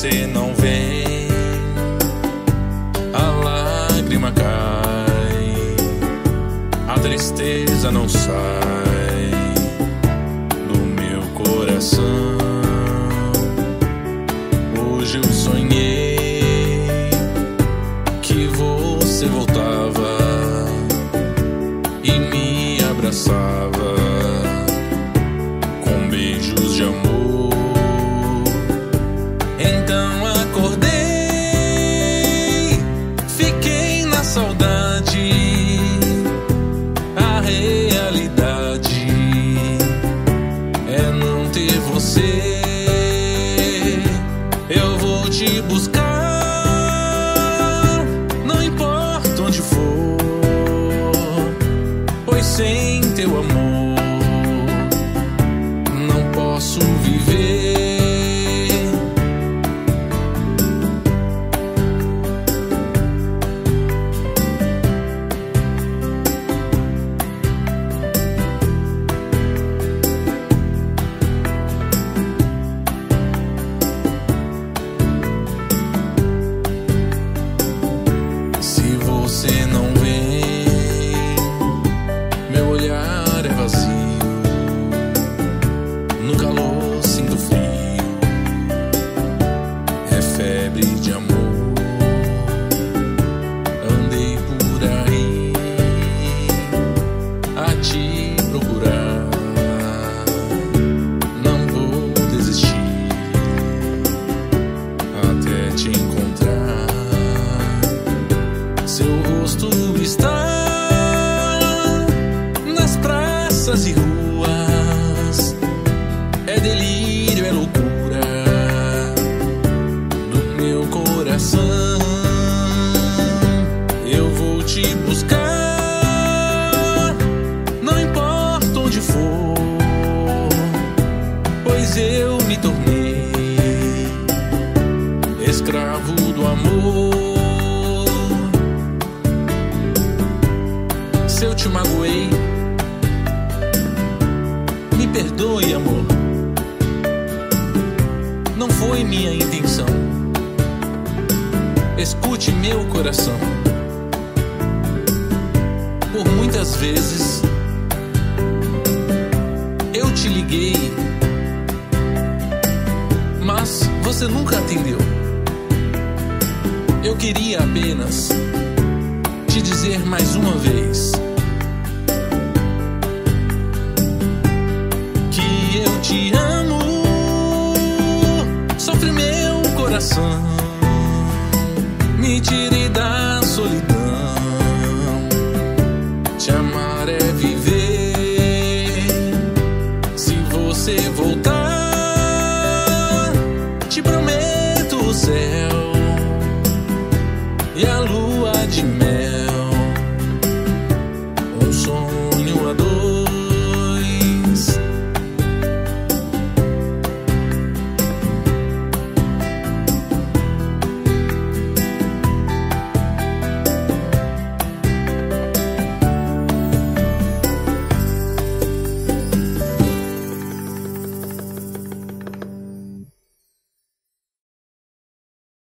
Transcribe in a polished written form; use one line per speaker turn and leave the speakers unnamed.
você não vem, a lágrima cai, a tristeza não sai do meu coração. Hoje eu sonhei que você voltava e me abraçava com beijos de amor. Então acordei, fiquei na saudade. A realidade é não ter você. Eu vou te buscar, não importa onde for, pois sem teu amor não posso viver. Se você não vem, meu olhar é vazio. No calor sinto frio, é febre de amor. Andei por aí a te procurar, não vou desistir até te encontrar. Seu rosto está nas praças e ruas, é delírio, é loucura do meu coração. Eu vou te buscar, não importa onde for, pois eu me tornei escravo do amor. Se eu te magoei, me perdoe, amor. Não foi minha intenção. Escute meu coração. Por muitas vezes eu te liguei, mas você nunca atendeu. Eu queria apenas te dizer mais uma vez que eu te amo. Sofre meu coração, me tire da solidão. Te amar é viver. Se você voltar, te prometo o céu e a lua de mel.